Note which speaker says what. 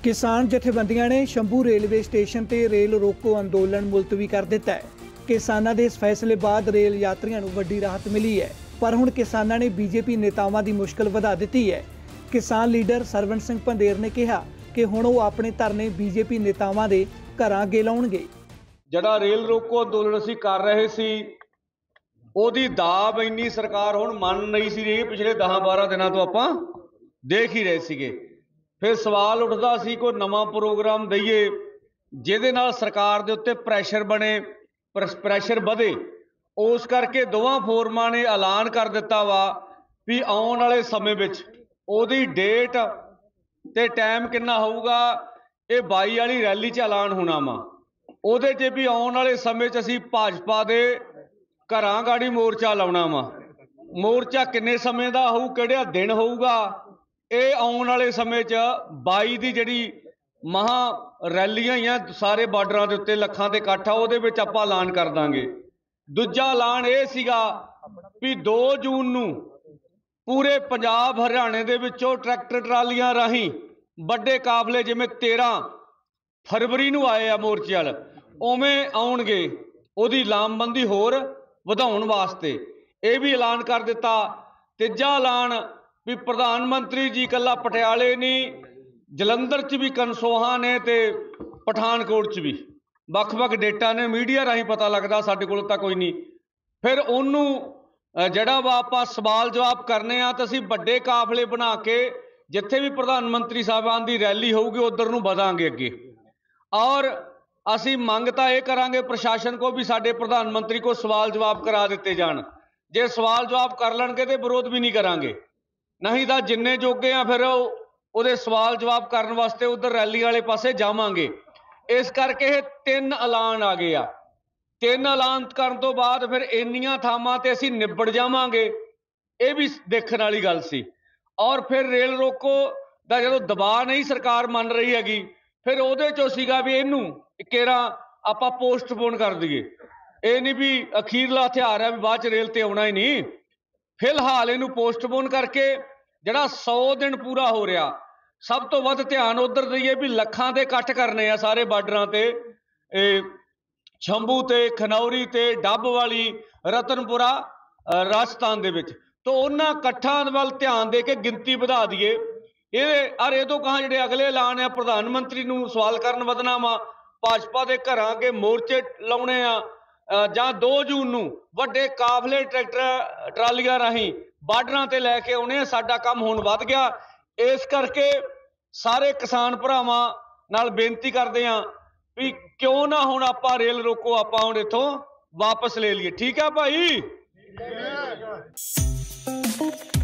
Speaker 1: किसान जथेबंदियां ने शंभू रेलवे स्टेशन ते रेल रोको अंदोलन मुलतवी कर दिता है। किसानां दे इस फैसले बाद रेल यात्रियों को वड्डी राहत मिली है, पर हुण किसानां ने बीजेपी नेतावां दी मुश्किल वधा दित्ती है। किसान लीडर सरवण सिंह पंधेर ने कहा कि हुण वो अपने धरने बीजेपी नेतावां दे घरां अगे लाउणगे।
Speaker 2: जिहड़ा रेल रोको अंदोलन असीं कर रहे सी ओहदी दाब इन्नी सरकार हुण मन नहीं सी रही। पिछले 10-12 दिनों तो आपां देख ही रहे सीगे। फिर सवाल उठदा सी कोई नवां प्रोग्राम दईए जिहदे नाल सरकार दे उत्ते प्रैशर बने, प्रैशर वधे। उस करके दोवां फोरमां ने ऐलान कर दिता वा भी आउण वाले समय विच ओहदी डेट ते टाइम किन्ना होऊगा ये 22 वाली रैली च ऐलान होना वा। ਉਹਦੇ 'ਚ भी आने वाले समय असीं भाजपा दे घरां गाड़ी मोर्चा लाउणा वा। मोर्चा किन्ने समय दा होऊ, किहड़ा दिन होऊगा, ये आने वाले समय 22 दी जिहड़ी महा रैलियां ही सारे बार्डरां दे उत्ते लखां दे इकट्ठ आ ਉਹਦੇ ਵਿੱਚ ਆਪਾਂ ऐलान कर दांगे। दूजा ऐलान ये सीगा भी 2 जून नूं पूरे पंजाब हरियाणे दे विचों ट्रैक्टर ट्रालियां राहीं वड्डे काफले जिवें 13 फरवरी नूं आए आ मोर्चे वाल उवें आउणगे, उहदी लामबंदी होर वधाउण वास्ते ये भी ऐलान कर दिता। तीजा ऐलान भी प्रधानमंत्री जी कल्ला पटियाले नहीं जलंधर च भी कनसोहा ने ते पठानकोट च भी ਵੱਖ-ਵੱਖ डेटा ने मीडिया राही पता लगता, साडे कोल तां कोई नहीं। फिर उन्होंने जिहड़ा वा आपां सवाल जवाब करने आ तां असीं वड्डे काफले बना के जिथे भी प्रधानमंत्री साहबान की रैली होगी उधर नूं वधांगे अगे। और असी मंग तां ये करांगे प्रशासन को भी साडे प्रधानमंत्री को सवाल जवाब करा दिते जाण। जे सवाल जवाब कर लैणगे तो विरोध भी नहीं करांगे, नहीं तो जिन्ने जोगे आ फिर उहदे सवाल जवाब करन वास्ते उधर रैली वाले पासे जावांगे। इस करके 3 ऐलान आ गए आ। 3 ऐलान करन तो बाद फिर इन्नियां थावां ते असीं निबड़ जावांगे, ये भी देखण वाली गल सी। और फिर रेल रोको दा जदों दबाਅ नहीं सरकार मन रही हैगी फिर ਉਹਦੇ ਚੋਂ ਸੀਗਾ भी ਇਹਨੂੰ केरा ਆਪਾਂ पोस्टपोन कर दईए। ये नहीं भी अखीरला हथियार है भी बाद च रेल ते आउणा ही नहीं। फिलहाल इनू पोस्टपोन करके जिहड़ा 100 दिन पूरा हो रहा सब तो वध ध्यान उधर दईए भी लखां दे इकट्ठ करने आ सारे बार्डरां ते, शंभू ते खनौरी ते डब्बवाली रतनपुरा राजस्थान दे विच। तो उन्हां इकट्ठां वल ध्यान दे के गिनती वधा दईए। ये अरे तो कहाँ जिहड़े अगले ऐलान है प्रधानमंत्री नूं सवाल करन वधना वा, भाजपा के घरां अगे मोर्चे लाउणे आ, जां 2 जून नूं वड्डे काफले ट्रैक्टर ट्रालियां राहीं बार्डरां ते लैके आउणे। साडा काम हुण वध गया। इस करके सारे किसान भरावां नाल बेनती करदे आ भी क्यों ना हुण आपां रेल रोको आपां हुण इत्थों वापस ले लईए। ठीक है भाई।